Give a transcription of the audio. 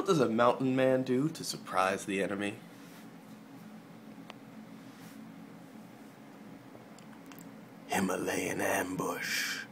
What does a mountain man do to surprise the enemy? Himalayan ambush.